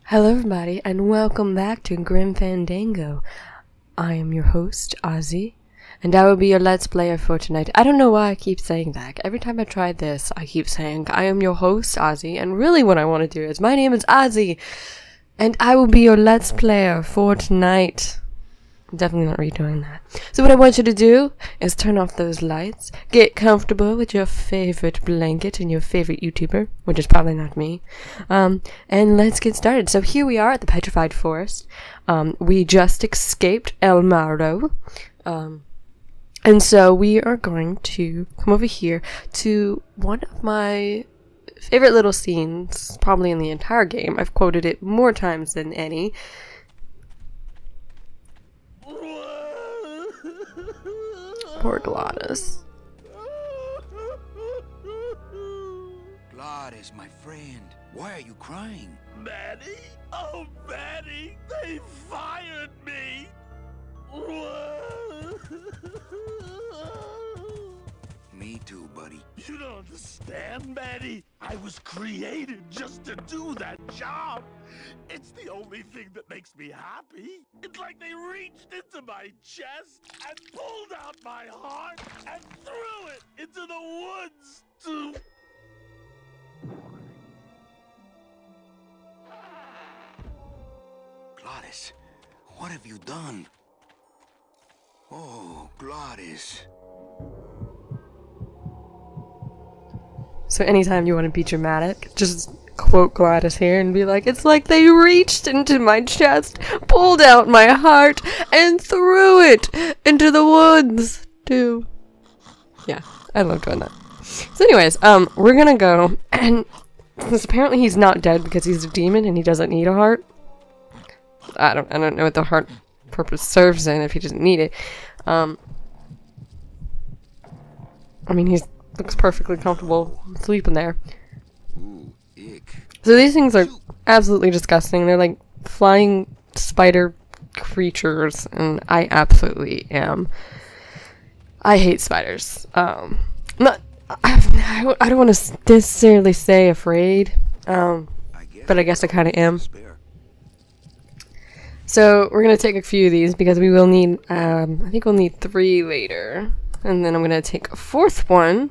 Hello everybody, and welcome back to Grim Fandango. I am your host, Ozzy, and I will be your Let's Player for tonight. I don't know why I keep saying that. Every time I try this, I keep saying, I am your host, Ozzy, and really what I want to do is, my name is Ozzy, and I will be your Let's Player for tonight. I'm definitely not redoing that. So what I want you to do is turn off those lights, get comfortable with your favorite blanket and your favorite YouTuber, which is probably not me, and let's get started. So here we are at the Petrified Forest. We just escaped El Mardo, and so we are going to come over here to one of my favorite little scenes, probably in the entire game. I've quoted it more times than any. Poor Glottis. Glottis, my friend, why are you crying? Manny? Oh, Manny, they fired me! Me too, buddy. You don't understand, Manny. I was created just to do that job. It's the only thing that makes me happy. It's like they reached into my chest and pulled out my heart and threw it into the woods to... Glottis, what have you done? Oh, Glottis. So anytime you want to be dramatic, just quote Glottis here and be like, it's like they reached into my chest, pulled out my heart, and threw it into the woods, too. Yeah, I love doing that. So anyways, we're gonna go, and since apparently he's not dead because he's a demon and he doesn't need a heart. I don't know what the heart purpose serves in if he doesn't need it. I mean, he's looks perfectly comfortable sleeping there. Ooh, ick. So these things are absolutely disgusting. They're like flying spider creatures, and I absolutely am. I hate spiders. I don't want to necessarily say afraid, but I guess I kind of am. So we're gonna take a few of these because we will need. I think we'll need 3 later, and then I'm gonna take a 4th one.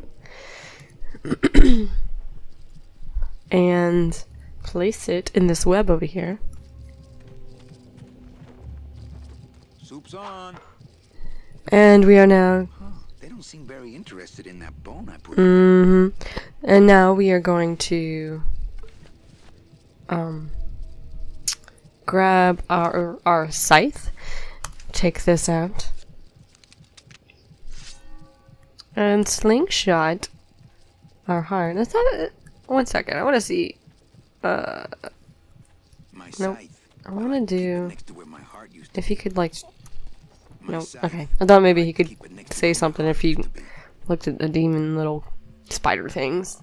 And place it in this web over here. Soup's on. And we are now. They don't seem very interested in that bone I put. And now we are going to grab our scythe. Take this out. And slingshot our heart. That's not it. 1 second. I want to see. My Nope. scythe. I want to do. Next to where my heart used to If he could, like. be. My Nope. scythe. Okay. I thought maybe he could Keep it next to say where my something heart if he used to be. looked at the demon little spider things.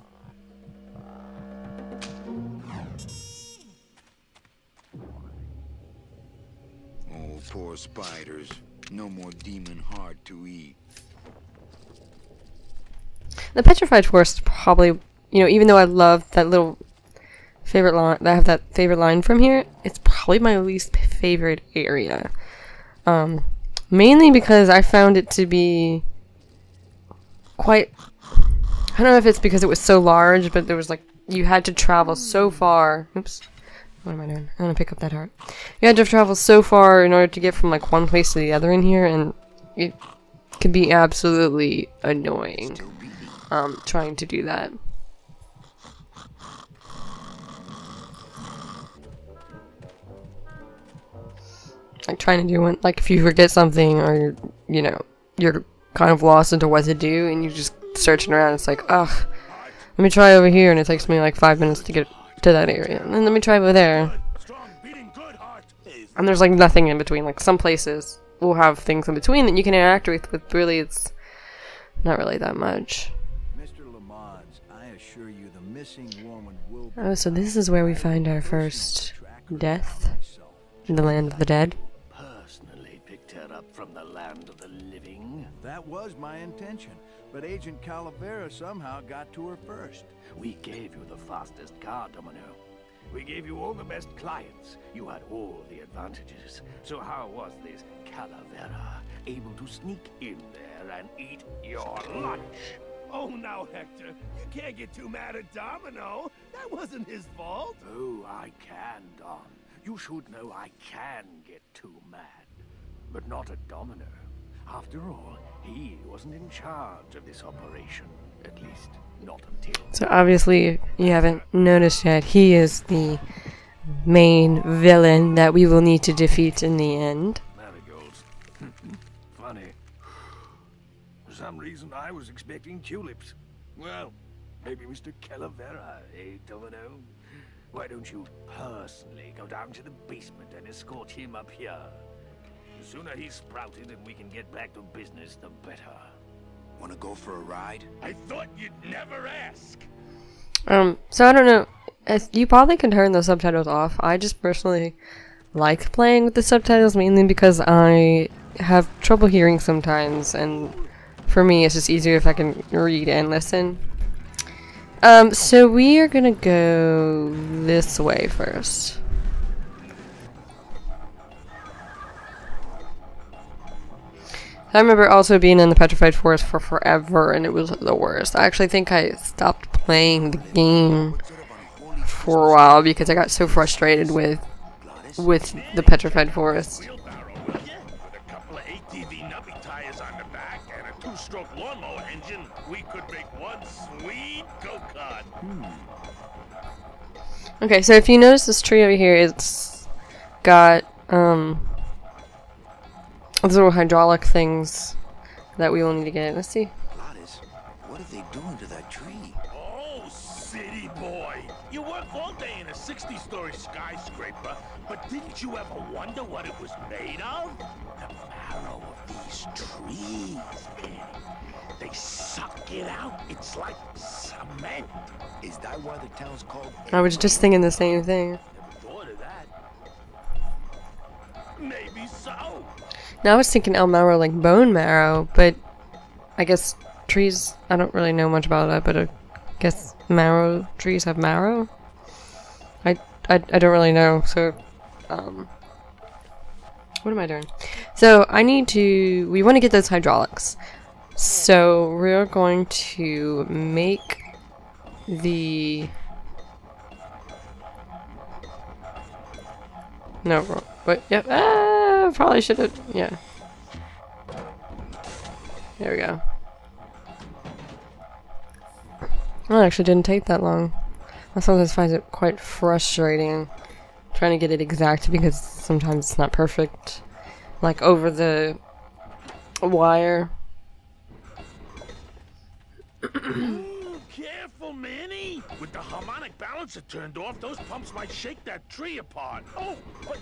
Oh, poor spiders. No more demon heart to eat. The Petrified Forest is probably, you know, even though I love that little favorite line, I have that favorite line from here, it's probably my least favorite area. Mainly because I found it to be quite, I don't know if it's because it was so large, but there was like, you had to travel so far. Oops. What am I doing? I'm gonna pick up that heart. You had to travel so far in order to get from like one place to the other in here, and it can be absolutely annoying. Trying to do that. Like trying to do one, like if you forget something or you know, you're kind of lost into what to do and you're just searching around, it's like, ugh, let me try over here and it takes me like 5 minutes to get to that area. And then let me try over there. And there's like nothing in between. Like some places will have things in between that you can interact with, but really it's not really that much. Oh, so this is where we find our first death in the land of the dead. Personally picked her up from the land of the living. That was my intention, but Agent Calavera somehow got to her first. We gave you the fastest car, Domino. We gave you all the best clients. You had all the advantages. So how was this Calavera able to sneak in there and eat your lunch? Oh, now, Hector, you can't get too mad at Domino. That wasn't his fault. Oh, I can, Don. You should know I can get too mad. But not at Domino. After all, he wasn't in charge of this operation. At least, not until... So obviously, you haven't noticed yet, he is the main villain that we will need to defeat in the end. Marigolds. Funny. For some reason, I was expecting tulips. Well, maybe Mr. Calavera, eh, Domino? Why don't you personally go down to the basement and escort him up here? The sooner he's sprouted and we can get back to business, the better. Wanna go for a ride? I thought you'd never ask. So I don't know. You probably can turn the subtitles off. I just personally like playing with the subtitles mainly because I have trouble hearing sometimes, and for me it's just easier if I can read and listen. So we are gonna go this way first. I remember also being in the Petrified Forest for forever, and it was the worst. I actually think I stopped playing the game for a while because I got so frustrated with the Petrified Forest. Wheelbarrow, will ya? With a couple of ATV nubby tires on the back and a two-stroke lawnmower engine, we could make one sweet go-kart. Okay, so if you notice this tree over here, it's got those little hydraulic things that we will need to get. Let's see. Gladys, what are they doing to that tree? Oh, city boy. You work all day in a 60-story skyscraper, but didn't you ever wonder what it was made of? The marrow of these trees, Manny. They suck it out. It's like cement. Is that why the town's called... I was just thinking the same thing. Never thought of that. Maybe so. Now I was thinking El Marrow like bone marrow, but I guess trees, I don't really know much about that, but I guess marrow, trees have marrow? I don't really know, so, what am I doing? So we want to get those hydraulics. So we're going to make the... No, but yep. Probably should have. Yeah. There we go. Well, it actually didn't take that long. I sometimes find it quite frustrating trying to get it exact because sometimes it's not perfect. Like over the wire. Ooh, careful, Manny! With the harmonic balancer turned off, those pumps might shake that tree apart. Oh, but...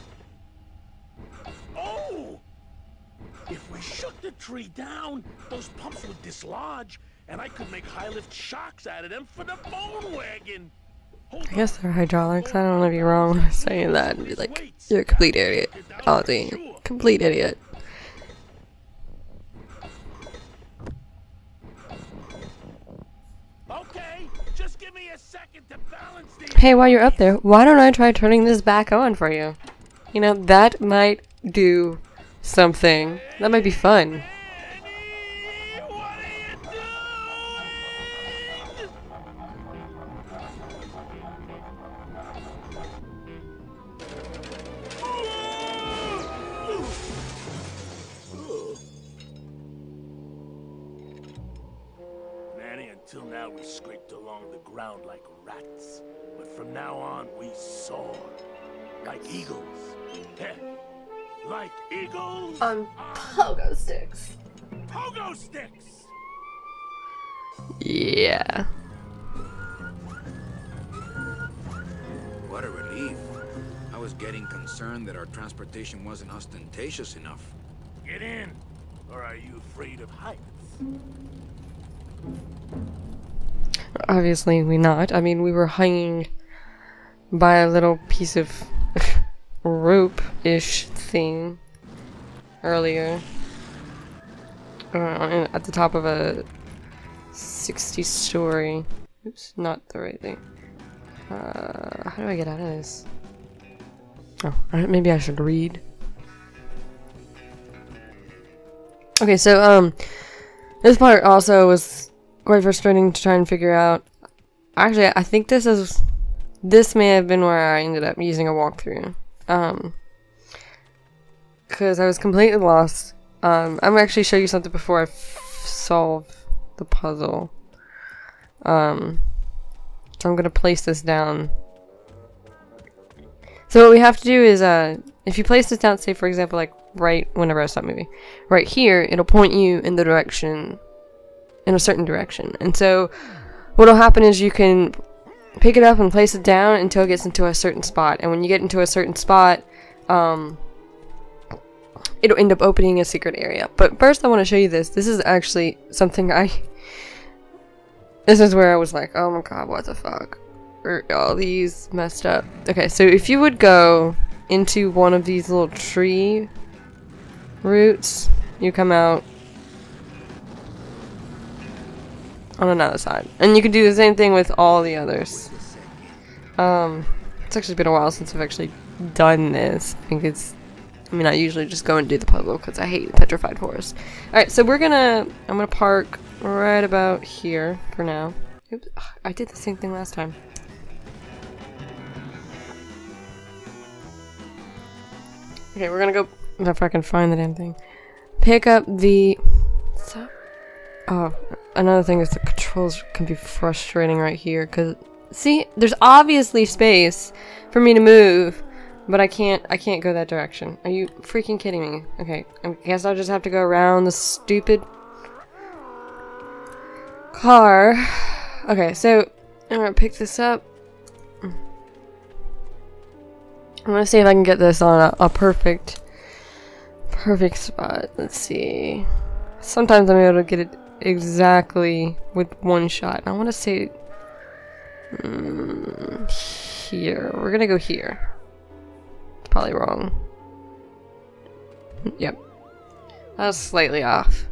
Oh! If we shook the tree down, those pumps would dislodge, and I could make high-lift shocks out of them for the bone wagon. I guess they're hydraulics. I don't want to be wrong when I'm saying that and be like, you're a complete idiot. Ozzy, complete idiot. Okay, just give me a second to balance these. Hey, while you're up there, why don't I try turning this back on for you? You know, that might do something. That might be fun. What are you doing? Manny, until now we scraped along the ground like rats. But from now on, we soar. Like eagles. Heh. Like eagles On pogo sticks. Pogo sticks! Yeah. What a relief. I was getting concerned that our transportation wasn't ostentatious enough. Get in! Or are you afraid of heights? Obviously, we not. I mean, we were hanging by a little piece of rope-ish thing earlier. At the top of a 60-story. Oops, not the right thing. How do I get out of this? Oh, maybe I should read. Okay, so, this part also was quite frustrating to try and figure out. Actually, I think this may have been where I ended up using a walkthrough. Because I was completely lost. I'm gonna actually show you something before I solve the puzzle. So I'm gonna place this down. So what we have to do is, if you place this down, say for example, like right whenever I stop moving, right here, it'll point you in the direction, in a certain direction. And so what'll happen is you can pick it up and place it down until it gets into a certain spot. And when you get into a certain spot, it'll end up opening a secret area. But first I want to show you this. This is actually something this is where I was like, oh my god, what the fuck? Are all these messed up? Okay, so if you would go into one of these little tree roots, you come out on another side. And you can do the same thing with all the others. It's actually been a while since I've actually done this. I mean, I usually just go and do the puzzle because I hate petrified forest. Alright, so I'm gonna park right about here for now. Oops, I did the same thing last time. Okay, we're gonna go, if I can find the damn thing. Pick up the... Oh, another thing is the controls can be frustrating right here, because... See, there's obviously space for me to move, but I can't go that direction. Are you freaking kidding me? Okay, I guess I'll just have to go around the stupid car. Okay, so I'm gonna pick this up. I'm gonna see if I can get this on a perfect spot. Let's see. Sometimes I'm able to get it exactly with one shot. I want to say here. We're gonna go here. It's probably wrong. Yep. I was slightly off.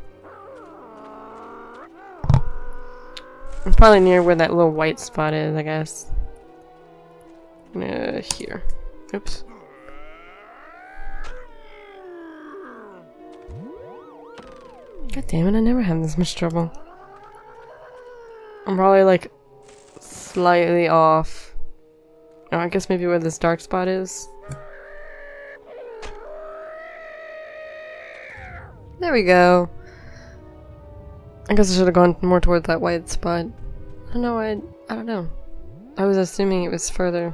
It's probably near where that little white spot is, I guess. Here. Oops. God damn it, I never have this much trouble. I'm probably like slightly off. Oh, I guess maybe where this dark spot is. There we go. I guess I should have gone more towards that white spot. I don't know, I don't know. I was assuming it was further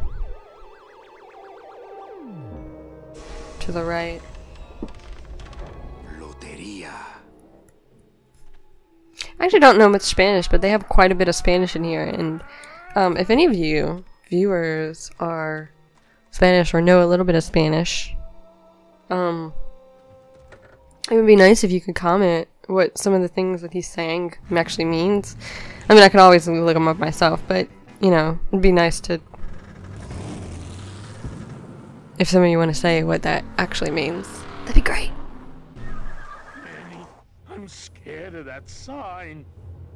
to the right. Loteria. I actually don't know much Spanish, but they have quite a bit of Spanish in here, and if any of you viewers are Spanish or know a little bit of Spanish, it would be nice if you could comment what some of the things that he's saying actually means. I mean, I could always look them up myself, but, you know, it'd be nice to... If some of you want to say what that actually means, that'd be great. Manny, I'm scared of that sign.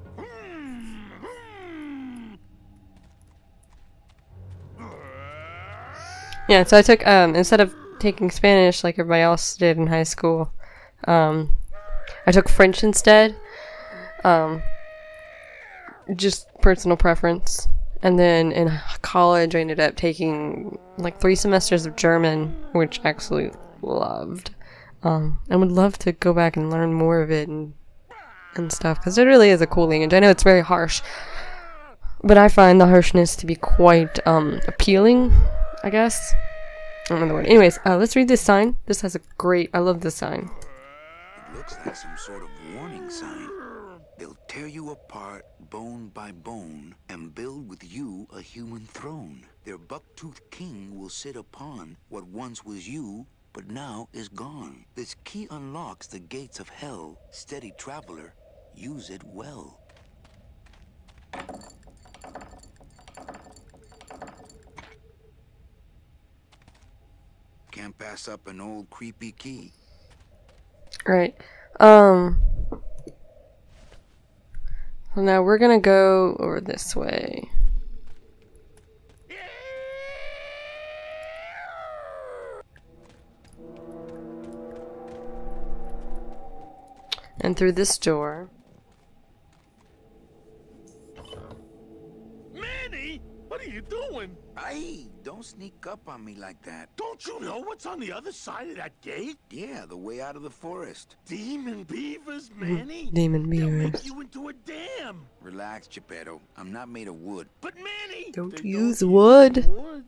Yeah, so I took, instead of taking Spanish like everybody else did in high school, I took French instead. Just personal preference. And then in college I ended up taking like 3 semesters of German, which I absolutely loved. I would love to go back and learn more of it and stuff, because it really is a cool language. I know it's very harsh, but I find the harshness to be quite appealing, I guess. I don't know the word. Anyways, let's read this sign. This has a great... I love this sign. It looks like some sort of warning sign. They'll tear you apart bone by bone and build with you a human throne. Their buck-toothed king will sit upon what once was you, but now is gone. This key unlocks the gates of hell. Steady traveler, use it well. Can't pass up an old creepy key. Right. So now we're gonna go over this way. and through this door. Manny, what are you doing? Hey, don't sneak up on me like that. Don't you know what's on the other side of that gate? Yeah, the way out of the forest. Demon beavers, Manny. Demon They'll beavers. make you into a dam. Relax, Geppetto. I'm not made of wood. But Manny, Don't they use wood. wood.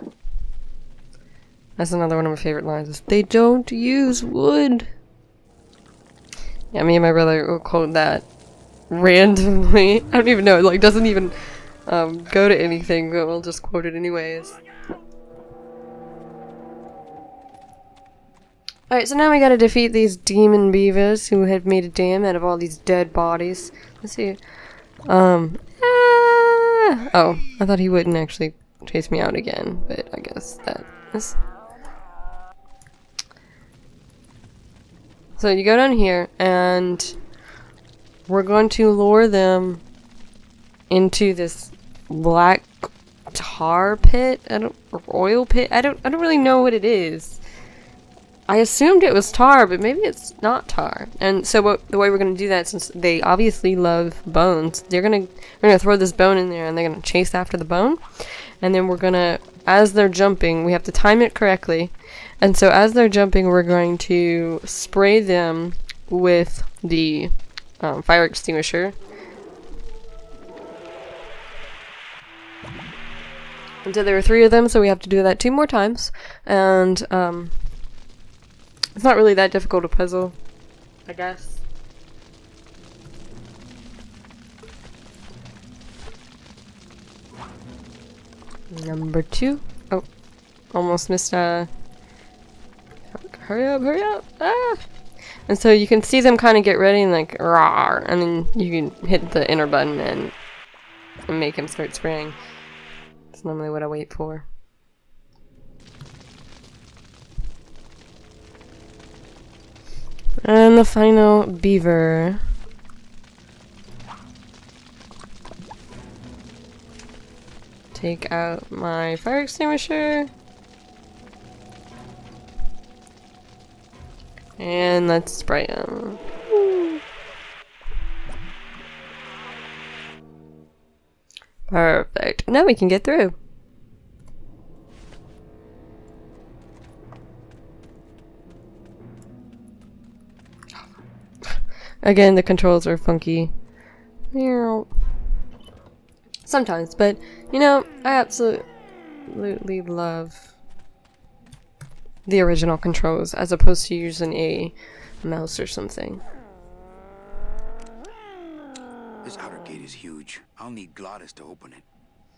That's another one of my favorite lines. Is, they don't use wood. Yeah, me and my brother will quote that randomly. I don't even know. It like doesn't even go to anything, but we'll just quote it anyways. Alright, so now we gotta defeat these demon beavers who have made a dam out of all these dead bodies. Let's see. Oh, I thought he wouldn't actually chase me out again, but I guess that is. So you go down here, and we're going to lure them into this black tar pit. Or oil pit. I don't really know what it is. I assumed it was tar, but maybe it's not tar. And so the way we're gonna do that, since they obviously love bones, we're gonna throw this bone in there, and they're gonna chase after the bone. And then we're gonna, as they're jumping, we have to time it correctly. And so as they're jumping, we're going to spray them with the fire extinguisher. And so there were 3 of them, so we have to do that 2 more times. And it's not really that difficult a puzzle, I guess. Number 2. Oh, almost missed. Hurry up, hurry up! Ah! And so you can see them kind of get ready and like rawr, and then you can hit the enter button and make them start spraying. That's normally what I wait for. And the final beaver. Take out my fire extinguisher. And let's spray him. Perfect. Now we can get through. Again, the controls are funky. Sometimes, but you know, I absolutely love the original controls as opposed to using a mouse or something. This outer gate is huge. I'll need Glottis to open it.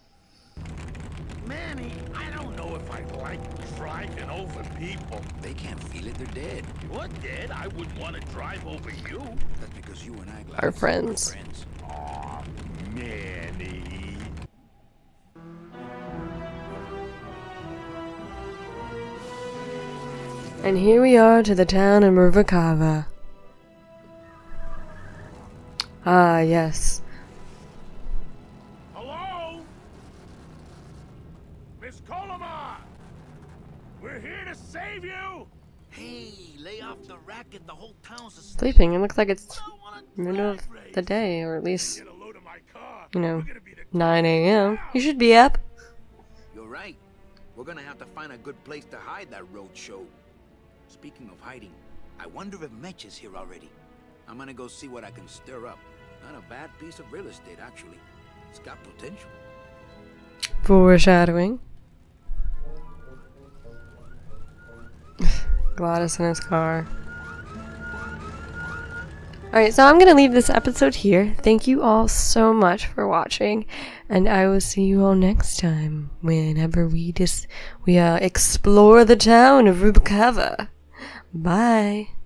Manny, I don't know if I like driving over people. They can't feel it, they're dead. You're dead. I wouldn't want to drive over you. That's because you and I, Glottis, Are friends. Aw, Manny. And here we are to the town of Mervakava. Ah, yes. Hello? Miss Colomar! We're here to save you! Hey, lay off the racket. The whole town's asleep. Sleeping. It looks like it's middle of the day, or at least, Get a load of my car. you know, We're gonna be the 9 a.m. You should be up. You're right. We're gonna have to find a good place to hide that road show. Speaking of hiding, I wonder if Mitch is here already. I'm gonna go see what I can stir up. Not a bad piece of real estate, actually. It's got potential. Foreshadowing. Glottis in his car. Alright, so I'm going to leave this episode here. Thank you all so much for watching. And I will see you all next time. Whenever we explore the town of Rubikava. Bye.